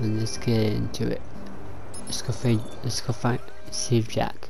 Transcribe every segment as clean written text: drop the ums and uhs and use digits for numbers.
and let's get into it. Let's go find save Jack.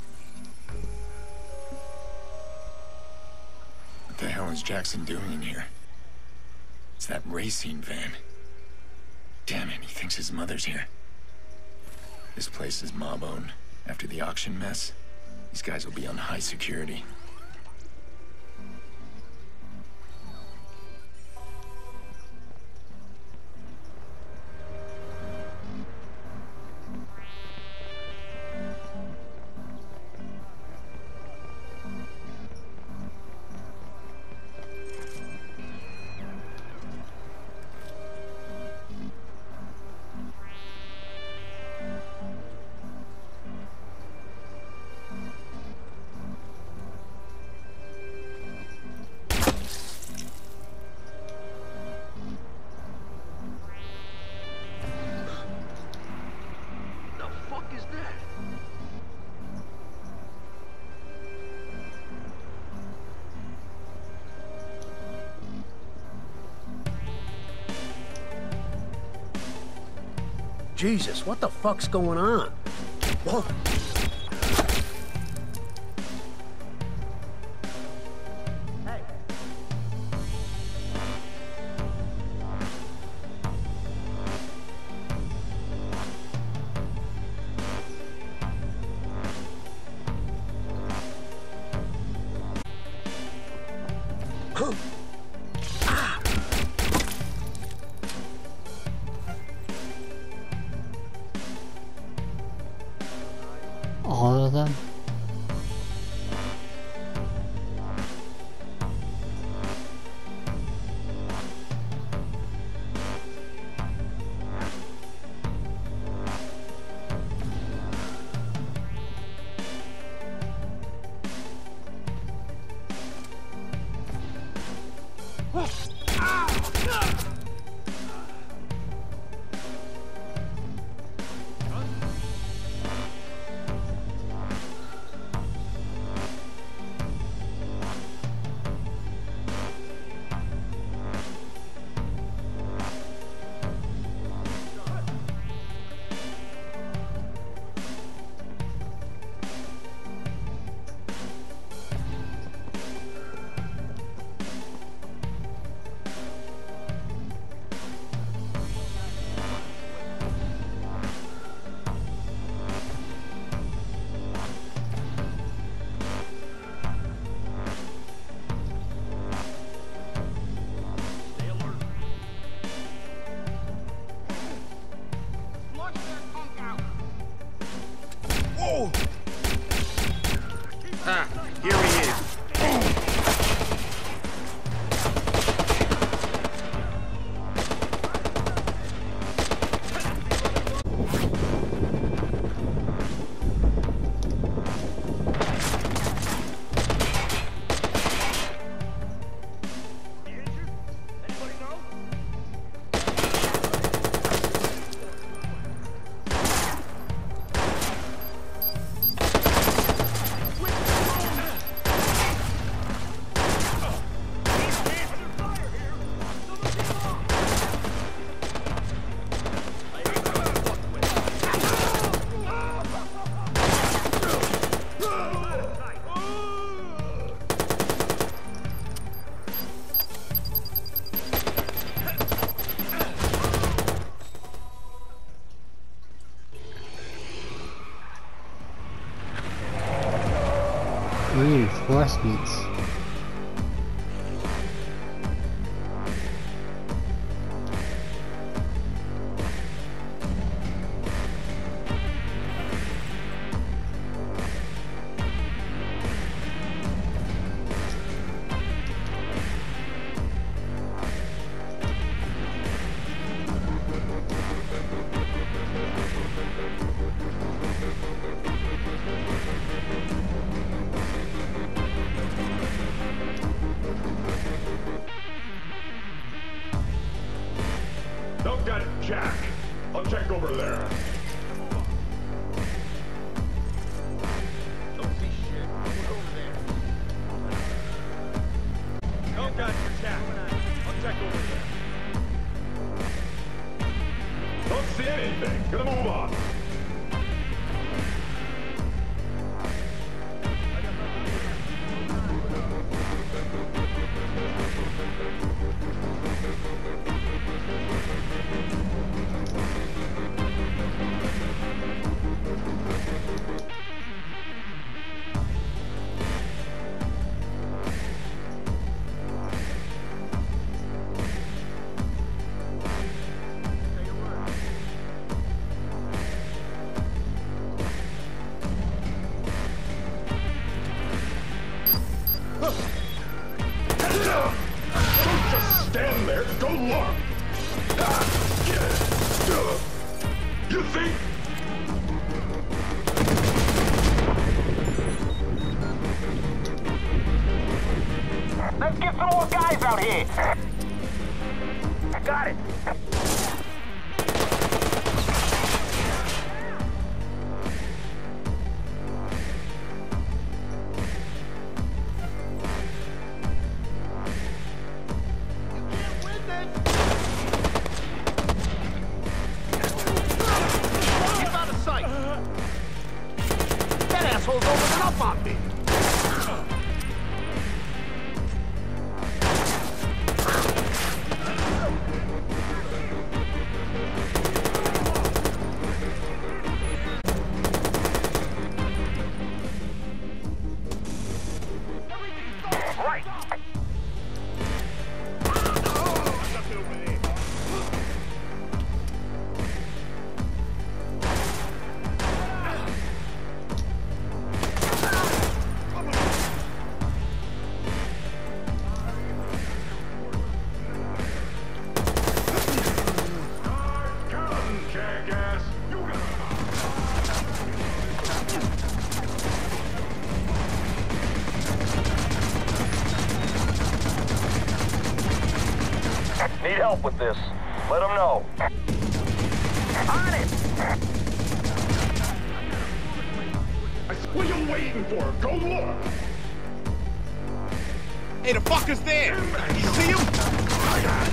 What the hell is Jackson doing in here? It's that racing van. Damn it, he thinks his mother's here. This place is mob-owned. After the auction mess, these guys will be on high security. Jesus, what the fuck's going on? Whoa. Hey. All of them? Ah, here he is. Reinforcements. Don't get Jack. I'll check over there. Don't see shit. Look over there. Don't get Jack. I'll check over there. Don't see anything. Gonna move on. Don't just stand there. Go look. You think? Let's get some more guys out here. Got it. Keep out of sight. That asshole's opening up on me. Right. Come, jackass. You got Need help with this. Let them know. On it! What are you waiting for? Go look. Hey, the fucker's there! You see him?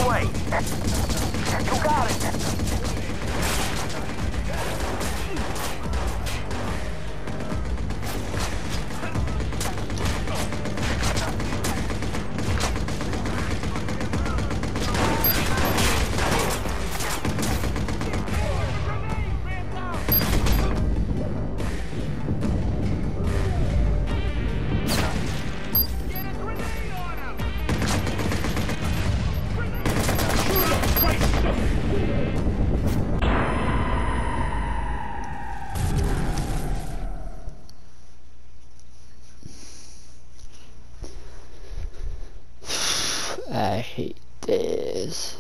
way. You got it. I hate this.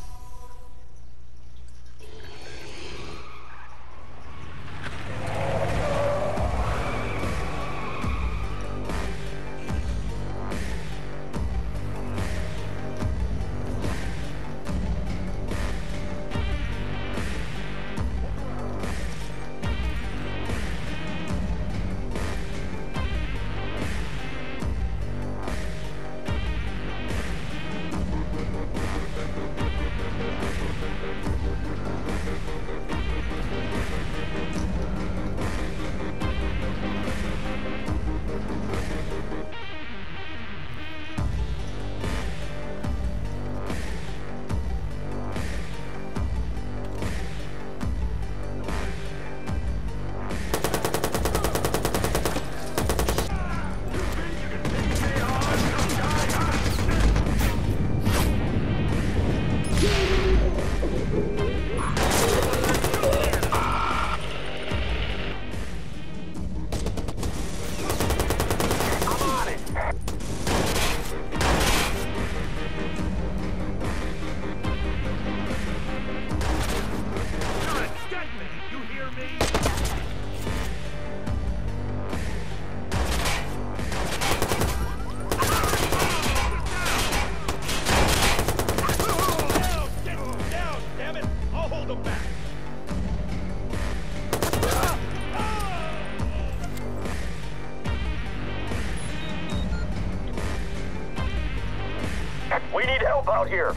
We need help out here.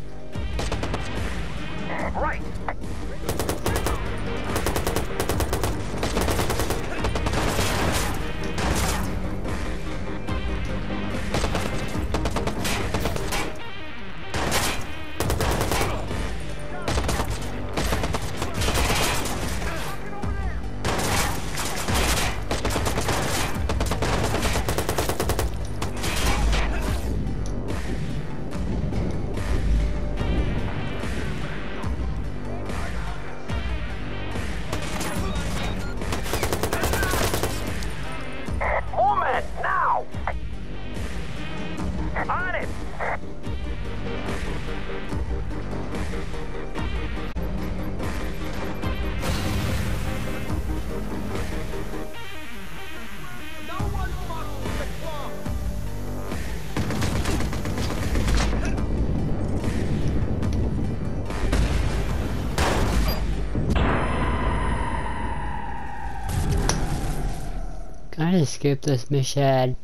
Right. On it! No one fucks with the club! Gotta skip this mission.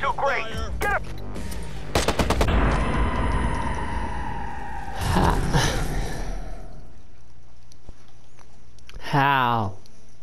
too great. Get him! How?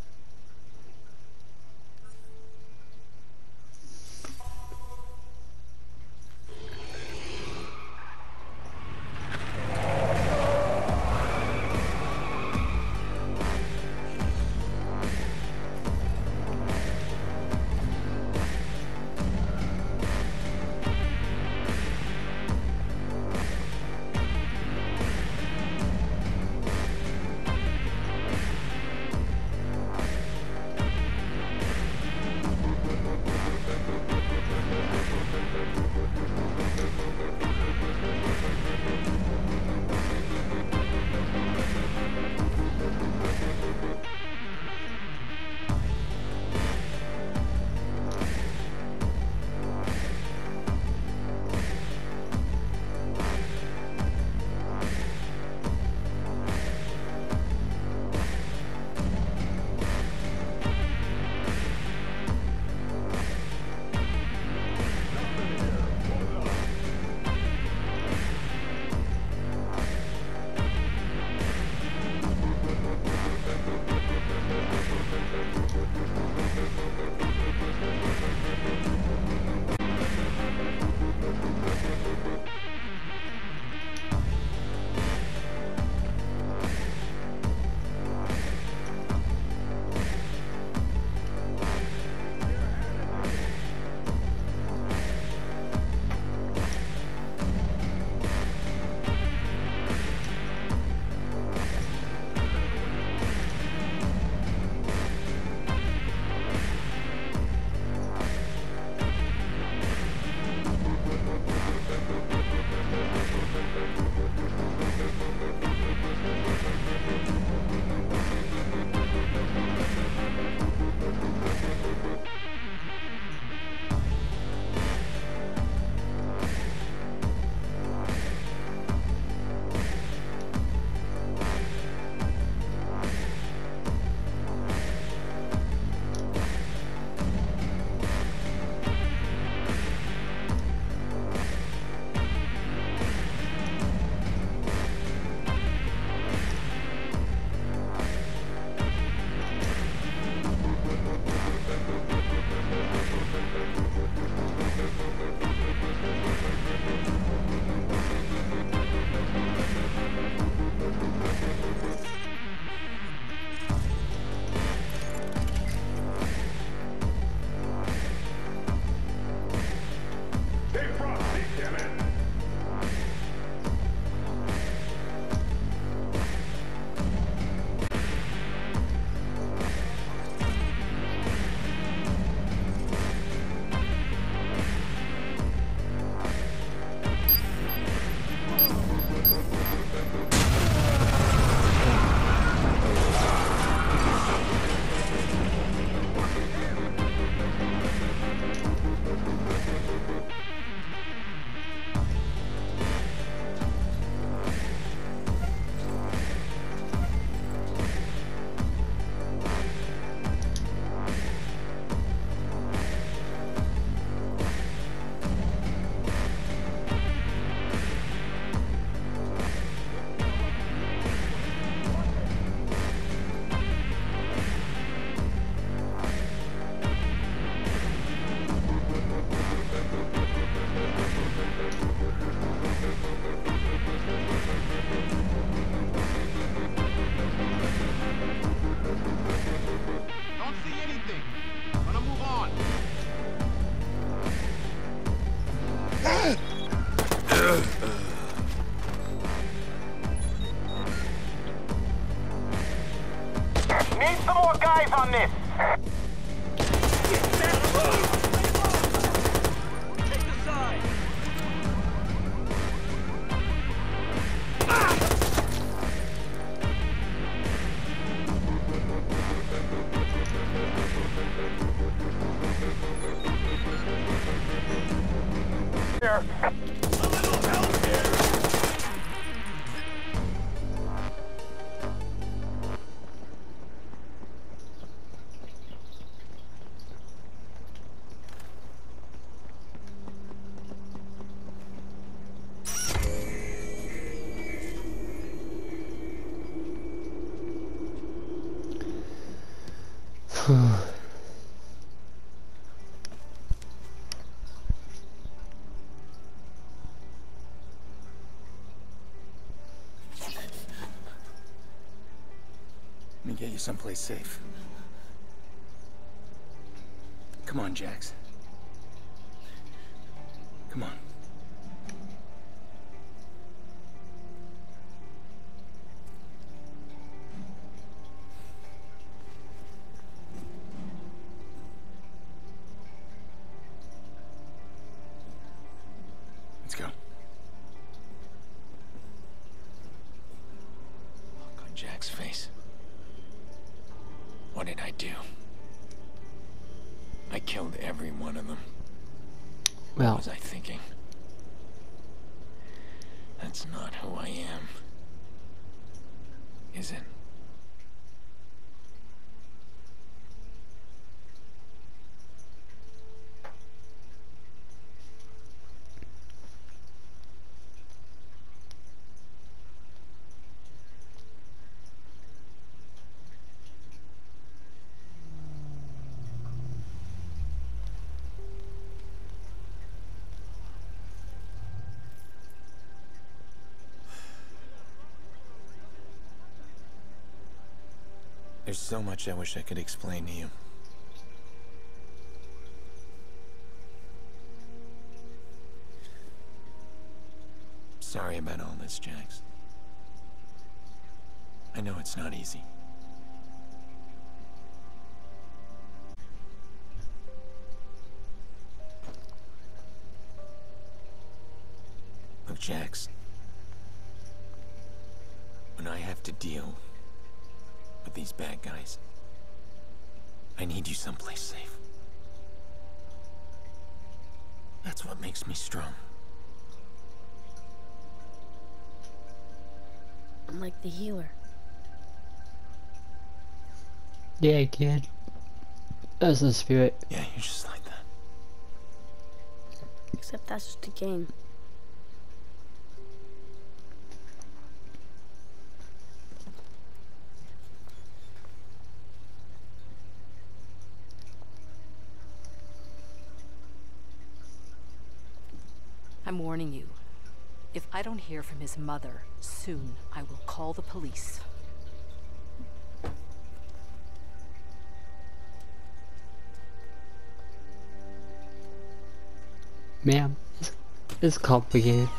Need some more guys on this. Take the side. Here. A little help here. Let me get you someplace safe. Come on, Jax. Come on. Let's go. Look on Jack's face. What did I do? I killed every one of them. Well, What was I thinking? That's not who I am. Is it? There's so much I wish I could explain to you. Sorry about all this, Jax. I know it's not easy. Look, Jax. When I have to deal with these bad guys, I need you someplace safe. That's what makes me strong. I'm like the healer. yeah, kid. That's the spirit. Yeah, you're just like that. Except that's just a game. I'm warning you. If I don't hear from his mother soon, I will call the police. Ma'am, it's complicated.